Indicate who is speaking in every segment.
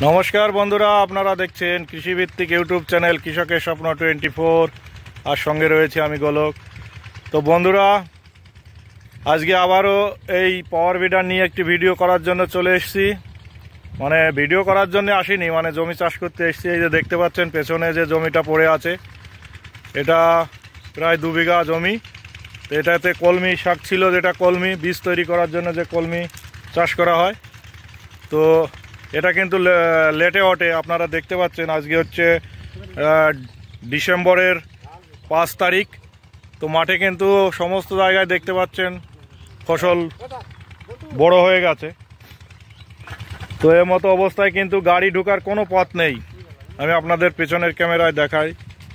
Speaker 1: নমস্কার বন্ধুরা, আপনারা দেখছেন কৃষিভিত্তিক ইউটিউব চ্যানেল কৃষকের স্বপ্ন 24 আর সঙ্গে রয়েছে আমি গোলক। তো বন্ধুরা, আজকে আবারও এই পাওয়ার বিডার নিয়ে একটি ভিডিও করার জন্য চলে এসেছি। মানে ভিডিও করার জন্য আসিনি, মানে জমি চাষ করতে এসেছি। এই যে দেখতে পাচ্ছেন পেছনে যে জমিটা পড়ে আছে, এটা প্রায় 2 বিঘা জমি। তো এটাতে কলমি শাক ছিল, যেটা কলমি বীজ তৈরি করার জন্য যে কলমি চাষ করা হয়। তো এটা কিন্তু লেটে ওঠে। আপনারা দেখতে পাচ্ছেন আজকে হচ্ছে ডিসেম্বরের 5 তারিখ। তো মাঠে কিন্তু সমস্ত জায়গায় দেখতে পাচ্ছেন ফসল বড় হয়ে গেছে। তো এর মতো অবস্থায় কিন্তু গাড়ি ঢোকার কোনো পথ নেই। আমি আপনাদের পেছনের ক্যামেরায় দেখাই,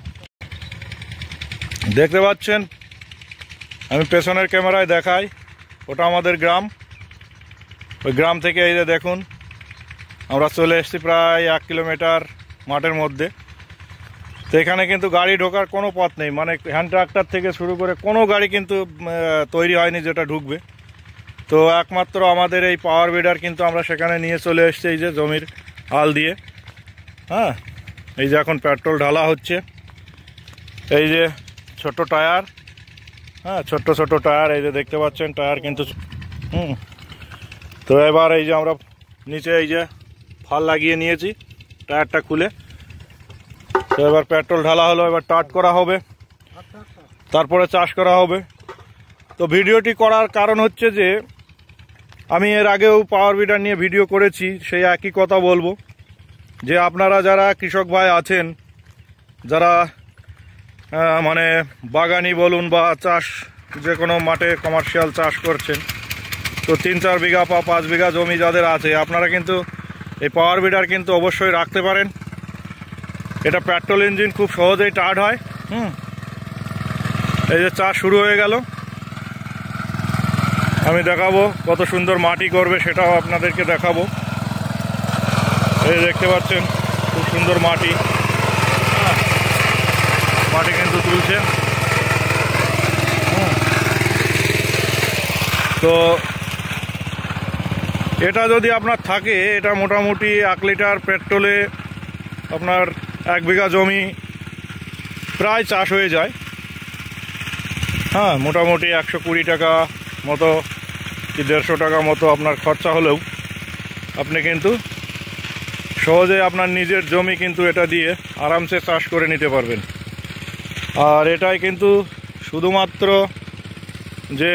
Speaker 1: দেখতে পাচ্ছেন, আমি পেছনের ক্যামেরায় দেখাই, ওটা আমাদের গ্রাম। ওই গ্রাম থেকে এই যে দেখুন আমরা চলে এসেছি প্রায় 1 কিলোমিটার মাঠের মধ্যে। তো এখানে কিন্তু গাড়ি ঢোকার কোনো পথ নেই, মানে হ্যান্ড ট্রাক্টর থেকে শুরু করে কোনো গাড়ি কিন্তু তৈরি হয়নি যেটা ঢুকবে। তো একমাত্র আমাদের এই পাওয়ার বিডার কিন্তু আমরা সেখানে নিয়ে চলে এসেছি, এই যে জমির আল দিয়ে। হ্যাঁ, এই যে এখন পেট্রোল ঢালা হচ্ছে। এই যে ছোট টায়ার, হ্যাঁ ছোট্ট ছোট টায়ার, এই যে দেখতে পাচ্ছেন টায়ার কিন্তু। তো এবার এই যে আমরা নিচে এই যে ফাল লাগিয়ে নিয়েছি টায়ারটা খুলে। তো এবার পেট্রোল ঢালা হলো, এবার টাট করা হবে, তারপরে চাষ করা হবে। তো ভিডিওটি করার কারণ হচ্ছে যে আমি এর আগেও পাওয়ার বিডার নিয়ে ভিডিও করেছি, সেই একই কথা বলবো যে আপনারা যারা কৃষক ভাই আছেন, যারা মানে বাগানি বলুন বা চাষ যে কোনো মাঠে কমার্শিয়াল চাষ করছেন, তো 3-4 বিঘা বা 5 বিঘা জমি যাদের আছে, আপনারা কিন্তু এই পাওয়ার বিডার কিন্তু অবশ্যই রাখতে পারেন। এটা পেট্রোল ইঞ্জিন, খুব সহজেই টার্ড হয়। এই যে চাষ শুরু হয়ে গেল, আমি দেখাবো কত সুন্দর মাটি করবে, সেটাও আপনাদেরকে দেখাবো। এই দেখতে পাচ্ছেন খুব সুন্দর মাটি, মাটি কিন্তু তুলছে। তো এটা যদি আপনার থাকে, এটা মোটামুটি 1 লিটার পেট্রোলে আপনার 1 বিঘা জমি প্রায় চাষ হয়ে যায়। হ্যাঁ, মোটামুটি 120 টাকা মতো কি 150 টাকা মতো আপনার খরচা হলেও আপনি কিন্তু সহজে আপনার নিজের জমি কিন্তু এটা দিয়ে আরামসে চাষ করে নিতে পারবেন। আর এটাই কিন্তু শুধুমাত্র যে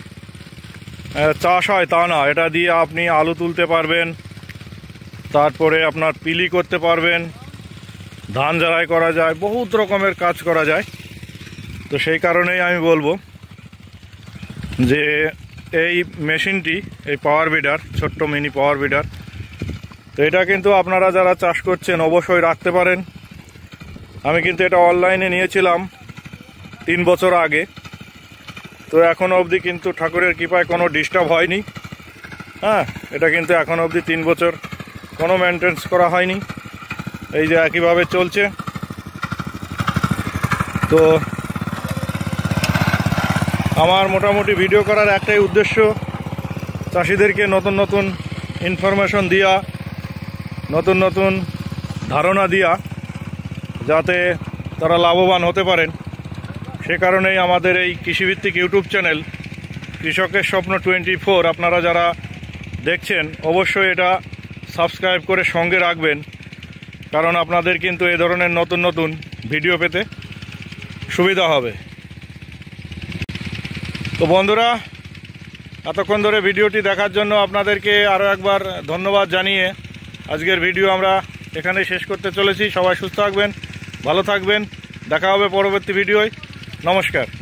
Speaker 1: চাষ হয় তা না, এটা দিয়ে আপনি আলু তুলতে পারবেন, তারপরে আপনার পিলি করতে পারবেন, ধান ঝাড়াই করা যায়, বহুত রকমের কাজ করা যায়। তো সেই কারণেই আমি বলবো যে এই মেশিনটি, এই পাওয়ার বিডার, ছোট্ট মিনি পাওয়ার বিডার, তো এটা কিন্তু আপনারা যারা চাষ করছেন অবশ্যই রাখতে পারেন। আমি কিন্তু এটা অনলাইনে নিয়েছিলাম 3 বছর আগে। তো এখনও অবধি কিন্তু ঠাকুরের কৃপায় কোনো ডিস্টার্ব হয়নি। হ্যাঁ, এটা কিন্তু এখনও অবধি 3 বছর কোনো মেনটেন্স করা হয়নি, এই যে একইভাবে চলছে। তো আমার মোটামুটি ভিডিও করার একটাই উদ্দেশ্য, চাষিদেরকে নতুন নতুন ইনফরমেশন দেওয়া, নতুন নতুন ধারণা দেওয়া, যাতে তারা লাভবান হতে পারেন। সে কারণেই আমাদের এই কৃষিভিত্তিক ইউটিউব চ্যানেল কৃষকের স্বপ্ন 24 আপনারা যারা দেখছেন অবশ্যই এটা সাবস্ক্রাইব করে সঙ্গে রাখবেন, কারণ আপনাদের কিন্তু এই ধরনের নতুন নতুন ভিডিও পেতে সুবিধা হবে। তো বন্ধুরা, এতক্ষণ ধরে ভিডিওটি দেখার জন্য আপনাদেরকে আরও একবার ধন্যবাদ জানিয়ে আজকের ভিডিও আমরা এখানেই শেষ করতে চলেছি। সবাই সুস্থ থাকবেন, ভালো থাকবেন, দেখা হবে পরবর্তী ভিডিওয়। নমস্কার।